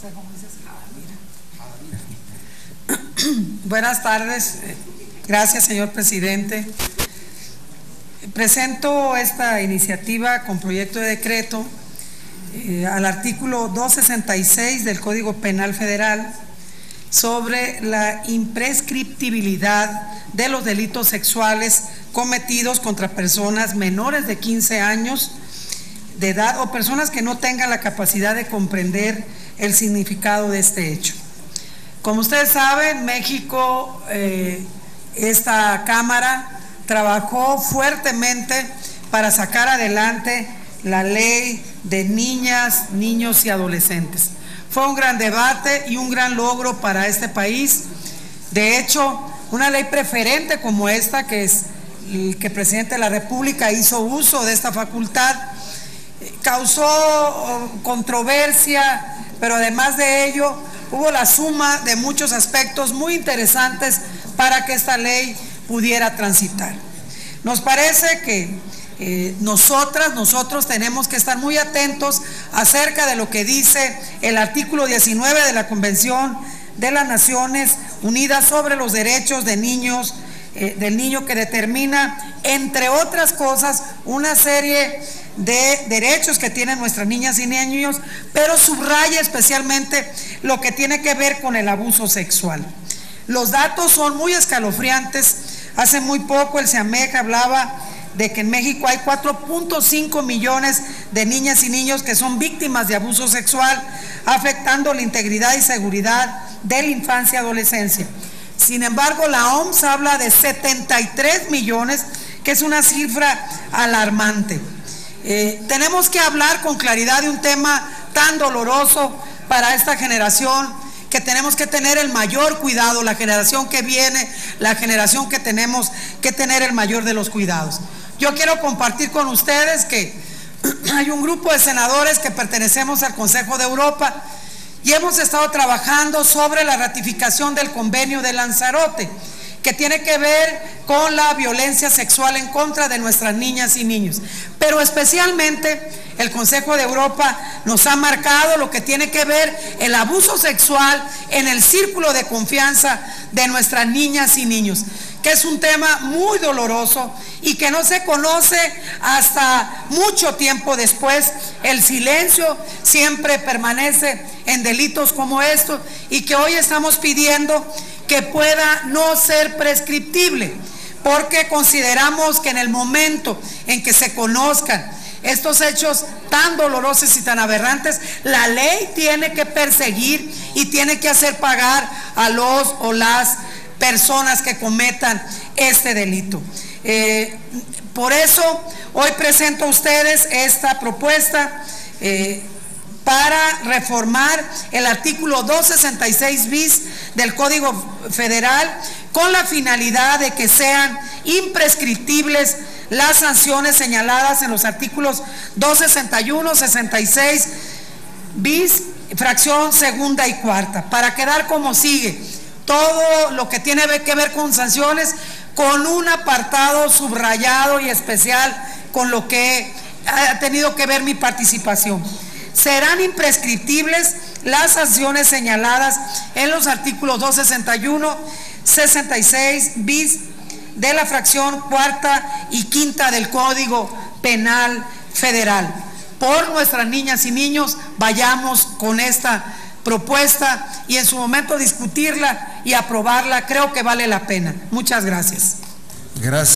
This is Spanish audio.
Buenas tardes. Gracias, señor presidente. Presento esta iniciativa con proyecto de decreto al artículo 266 del Código Penal Federal sobre la imprescriptibilidad de los delitos sexuales cometidos contra personas menores de 15 años de edad o personas que no tengan la capacidad de comprender el significado de este hecho. Como ustedes saben, México, esta Cámara trabajó fuertemente para sacar adelante la ley de niñas, niños y adolescentes. Fue un gran debate y un gran logro para este país. De hecho, una ley preferente como esta, que es el que el presidente de la República hizo uso de esta facultad, causó controversia, pero además de ello hubo la suma de muchos aspectos muy interesantes para que esta ley pudiera transitar. Nos parece que nosotros tenemos que estar muy atentos acerca de lo que dice el artículo 19 de la Convención de las Naciones Unidas sobre los derechos de niños, del niño, que determina, entre otras cosas, una serie de derechos que tienen nuestras niñas y niños, pero subraya especialmente lo que tiene que ver con el abuso sexual. Los datos son muy escalofriantes. Hace muy poco el SEAMEC hablaba de que en México hay 4.5 millones de niñas y niños que son víctimas de abuso sexual, afectando la integridad y seguridad de la infancia y adolescencia. Sin embargo, la OMS habla de 73 millones, que es una cifra alarmante. Tenemos que hablar con claridad de un tema tan doloroso para esta generación, que tenemos que tener el mayor cuidado, la generación que viene, la generación que tenemos que tener el mayor de los cuidados. Yo quiero compartir con ustedes que hay un grupo de senadores que pertenecemos al Consejo de Europa y hemos estado trabajando sobre la ratificación del convenio de Lanzarote, que tiene que ver con la violencia sexual en contra de nuestras niñas y niños. Pero especialmente el Consejo de Europa nos ha marcado lo que tiene que ver el abuso sexual en el círculo de confianza de nuestras niñas y niños, que es un tema muy doloroso y que no se conoce hasta mucho tiempo después. El silencio siempre permanece en delitos como estos, y que hoy estamos pidiendo que pueda no ser prescriptible, porque consideramos que en el momento en que se conozcan estos hechos tan dolorosos y tan aberrantes, la ley tiene que perseguir y tiene que hacer pagar a los o las personas que cometan este delito. Por eso hoy presento a ustedes esta propuesta para reformar el artículo 266 bis del Código Federal, con la finalidad de que sean imprescriptibles las sanciones señaladas en los artículos 261, 66 bis, fracción segunda y cuarta, para quedar como sigue: todo lo que tiene que ver con sanciones, con un apartado subrayado y especial con lo que ha tenido que ver mi participación. Serán imprescriptibles las sanciones señaladas en los artículos 261, 66 bis de la fracción cuarta y quinta del Código Penal Federal. Por nuestras niñas y niños, vayamos con esta propuesta y en su momento discutirla y aprobarla. Creo que vale la pena. Muchas gracias. Gracias.